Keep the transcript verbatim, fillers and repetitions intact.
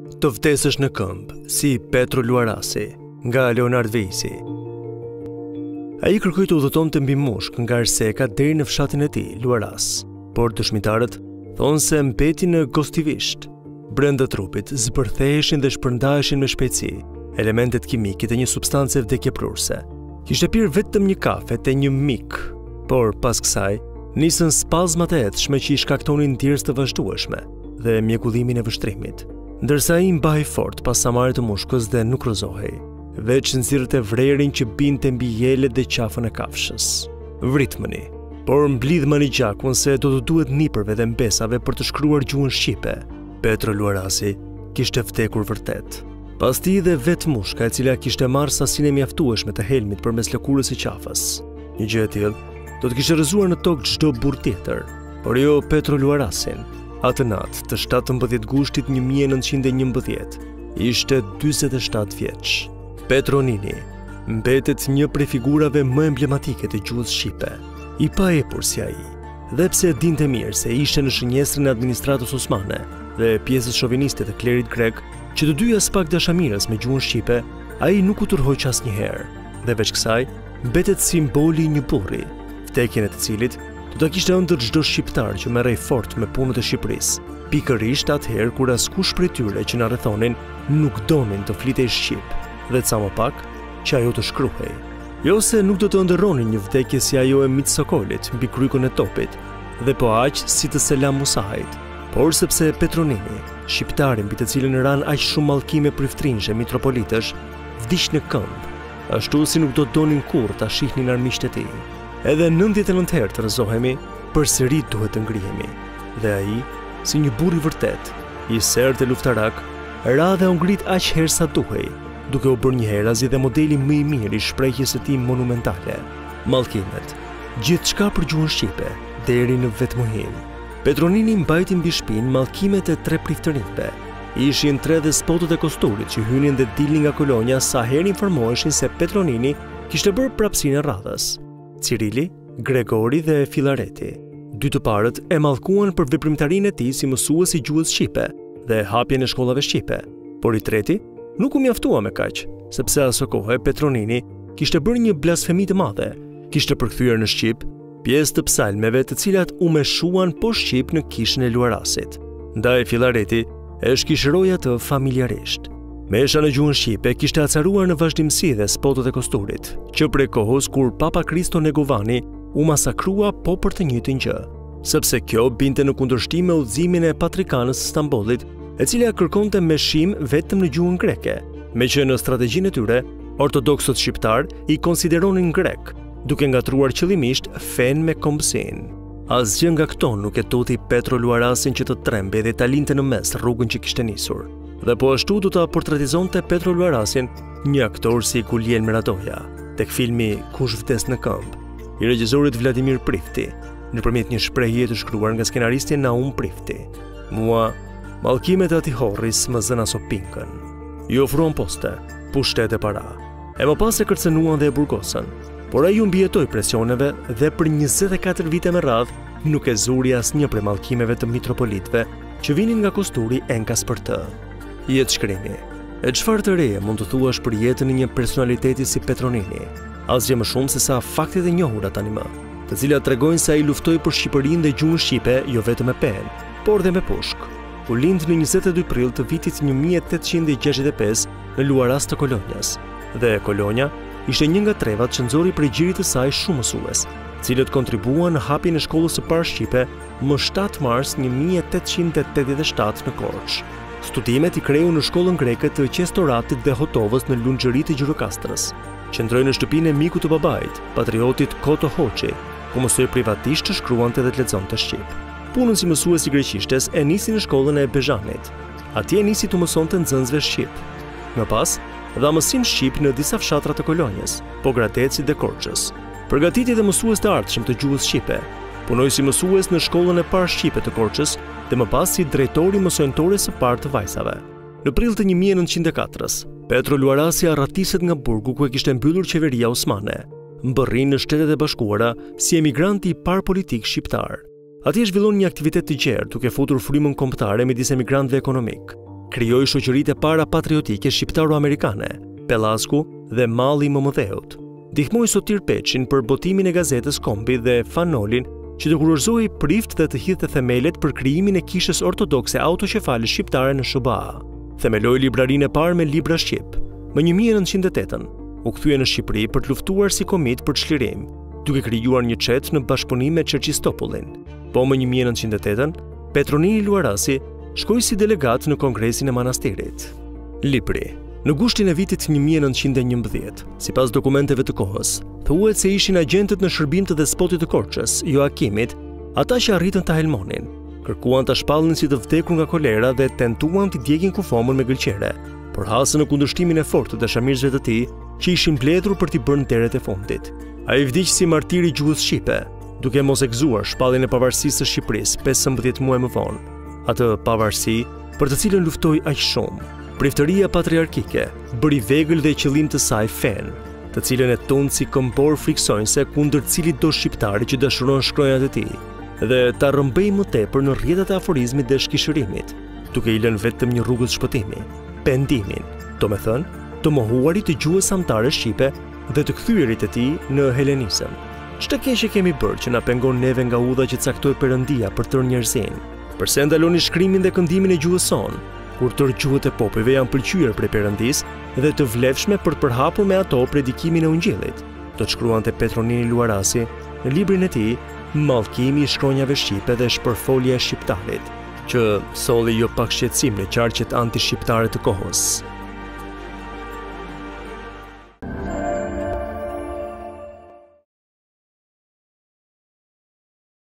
Të vdesësh në këmbë, si Petro Luarasi, nga Leonard Veizi. Ai kërkoi të udhëtonte mbi mushkë nga Erseka deri në fshatin e tij, Luaras, por dëshmitarët thonë se mbeti në Gostivisht. Brenda trupit zbërtheheshin dhe shpëndaheshin me shpejtësi elementet kimike të një substance vdekjeprurëse. Kishte pirë vetëm një kafe te një mik, por pas kësaj nisën spazmat e ethshme që i shkaktonin ndjerës të vazhdueshme dhe mjekullimin e vështrimit. Ndërsa ai mbahej fort pas samarit të mushkës dhe nuk rrëzohej, veç nxirrte vrerin që binte mbi jelet dhe qafën e kafshës. Vritmëni, por mblidhmën i gjakun se do të duhet nipërve dhe mbesave për të shkruar gjuhën shqipe. Petro Luarasi kishte vdekur vërtet. Pas tij dhe vetë mushka e cila kishte marrë sasinë e mjaftueshme të helmit përmes lëkurës së qafës. Një gjë e tillë do të kishte rrëzuar në tokë çdo burr tjetër, por jo Petro Luarasin. Atë natë të shtatëmbëdhjetë gushtit një mijë e nëntëqind e njëmbëdhjetë, ishte dyzet e shtatë vjeç. Petro Nini mbetet një prej figurave më emblematike të gjuhës shqipe, i paepur si ai, dhe pse dinte mirë se ishte në shënjestrën e administratës osmane dhe pjesës shoviniste të klerit grek, që të dyja spak dashamirës me gjuhën shqipe, ai nuk u turhoq asnjëherë, dhe veç kësaj mbetet simboli i një burri, vdekjen e të cilit do ta kishte ëndër çdo shqiptar që merrej fort me punët e Shqipërisë, pikërisht atëherë kur askush prej tyre që na rrethonin nuk donin të flitej shqip, dhe ca më pak që ajo të shkruhej. Jo se nuk do të ëndërronin një vdekje si ajo e Mitsokolit mbi krykun e topit, dhe po aq si të Selam Musahit, por sepse Petro Nini, shqiptari mbi të cilën ran aq shumë mallkime priftrinjshe mitropolitësh, vdiq në këmbë, ashtu si nuk do donin kurrë ta shihnin armiqtë e tij. Edhe nëntëdhjetë e nëntë herë të rrëzohemi, përsëri duhet të ngrihemi. Dhe ai, si një burr i vërtet, i sert e luftarak, ra dhe u ngrit aq herë sa duhej, duke u bërë një herazi dhe modeli më i mirë i shprehjes së tij monumentale. Mallkimet, gjithçka për gjuhën shqipe, deri në vetëm. Petro Nini mbajti mbi shpinë mallkimet e tre priftërinjve. Ishin tre dhe spotët e kosturit që hynin dhe dilnin nga kolonja sa herë informoheshin se Petro Nini kishte bërë prapsinë e radhës. Cirili, Gregori dhe Filareti. Dy të parët e mallkuan për veprimtarinë e tij si mësues i gjuhës shqipe dhe hapjen e shkollave shqipe, por i treti nuk u mjaftua me kaq, sepse aso kohë Petro Nini kishte bërë një blasfemi të madhe, kishte përkthyer në shqip pjesë të psalmeve të cilat u meshuan po shqip në kishën e Luarasit. Ndaj Filareti e shkishëroi atë familjarisht. Mesha në gjuhën shqipe kishte acaruar në vazhdimsi dhe spotët e kosturit, që prej kohës kur Papa Kristo Negovani u masakrua po për të njëjtin gjë, sepse kjo binte në kundërshtim me udhëzimin e patrikanës së Stambollit, e cila kërkonte meshim vetëm në gjuhën greke, meqë në strategjinë e tyre, ortodoksët shqiptar i konsideronin grek, duke ngatruar qëllimisht fen me kombësinë. Asgjë nga këto nuk e tuti Petro Luarasin që të trembe dhe ta linte në mes rrugën që kishte nisur. Dhe po ashtu do ta portretizonte Petro Luarasin një aktor si Kulien Meradoja, tek filmi Kush vdes në këmbë, i regjisorit Vladimir Prifti, nëpërmjet një shprehje të shkruar nga skenaristi Naum Prifti. Mua, mallkimet e atij horris më zënë aso pinkën. I ofruan poste, pushtet e para. E më pas e kërcenuan dhe e burgosën, por ai u mbijetoi presioneve dhe për njëzet e katër vite me radhë nuk e zuri asnjë prej mallkimeve të mitropolitëve që vinin nga kosturi enkas për të. Jetë shkrimi. E çfarë të reje mund të thuash për jetën e një personaliteti si Petro Nini? Asgjë më shumë se sa faktet e njohura tani më, të cilat tregojnë se ai luftoi për Shqipërinë dhe gjuhën shqipe jo vetëm me penë, por dhe me pushkë. U lind në njëzet e dy prill të vitit një mijë e tetëqind e gjashtëdhjetë e pesë në Luaras të kolonjas, dhe kolonja ishte një nga trevat që nxori prej gjirit të saj shumë mësues, cilët kontribuan në hapjen e shkollës së parë shqipe më shtatë mars një mijë e tetëqind e tetëdhjetë e shtatë në Korçë. Studimet i kreu në shkollën greke të Qestoratit dhe Hotovës në Lungëri të Gjirokastrës. Qëndroi në shtëpinë e mikut të babait, patriotit Koto Hoxhi, ku mësoi privatisht të shkruante dhe të lexonte shqip. Punën si mësues i greqishtes e nisi në shkollën e Bezhanit. Atje nisi të mësonte nxënësve shqip. Më pas, dha mësim shqip në disa fshatra të kolonjës, Pogradecit dhe Korçës. Përgatiti dhe mësues të ardhshëm të gjuhës shqipe. Punoi si mësues në shkollën e parë shqipe të Korçës dhe më pas si drejtori mësojnëtore së parë të vajzave. Në prill të një mijë e nëntëqind e katër, Petro Luarasi arratiset nga burgu ku e kishte mbyllur qeveria osmane, mbërri në Shtetet e Bashkuara si emigrant i parë politik shqiptar. Atje zhvillon një aktivitet të gjerë, duke futur frymën kombëtare midis emigrantëve ekonomik. krijoi shoqëritë e para patriotike shqiptaro-amerikane, Pellasku dhe Malli i Momodheut. Ndihmoi Sotir Peçin për botimin e gazetës Kombi dhe Fanolin, që të kurorëzoi prift dhe të hidhte themelet për krijimin e kishës ortodokse autoqefale shqiptare në Shuba. Themeloi librarinë e parë me libra shqip. Më një mijë e nëntëqind e tetë u kthye në Shqipëri për të luftuar si komit për çlirim, duke krijuar një çet në bashkëpunim me Çerqistopullin. Po më një mijë e nëntëqind e tetë, Petro Luarasi shkoi si delegat në Kongresin e Manastirit. Libri. Në gushtin e vitit një mijë e nëntëqind e njëmbëdhjetë, sipas dokumenteve të kohës, thuhet se ishin agjentët në shërbim të despotit të Korçës, Joakimit, ata që arritën ta helmonin. Kërkuan ta shpallnin si të vdekur nga kolera dhe tentuan t'i djegin kufomën me gëlqere, por hasën në kundërshtimin e fortë të dashamirësve të tij, që ishin mbledhur për t'i bërë deret e fundit. Ai vdiq si martir i gjuhës shqipe, duke mos e gëzuar shpalljen e pavarësisë së Shqipërisë pesëmbëdhjetë muaj më vonë. Atë pavarësi për të cilën luftoi aq shumë. Priftëria patriarkike bëri vegël dhe qëllim të saj fen, të cilën e tonë si këmbor friksojnëse kundër cilit do shqiptari që dëshiron shkronjat e tij, dhe ta rrëmbej më tepër në rrjetet e aforizmit dhe shkishërimit, duke i lënë vetëm një rrugë të shpëtimi, pendimin, do me thënë, të mohuarit të gjuhës samtare shqipe dhe të kthyerit e tij në helenisëm. Ç'të keqe kemi bërë që na pengon neve nga udha që caktoi Perëndia për tërë njerëzin? Përse ndaloni shkrimin dhe këndimin e gjuhës sonë, kur tërë gjuhët e popujve janë pëlqyer prej Perëndisë dhe të vlefshme për të përhapur me ato predikimin e Ungjillit, do të shkruante Petro Luarasi në librin e tij Mallkimi i shkronjave shqipe dhe shpërfolja e shqiptarit, që solli jo pak shqetësim në qarqet anti-shqiptare të kohës.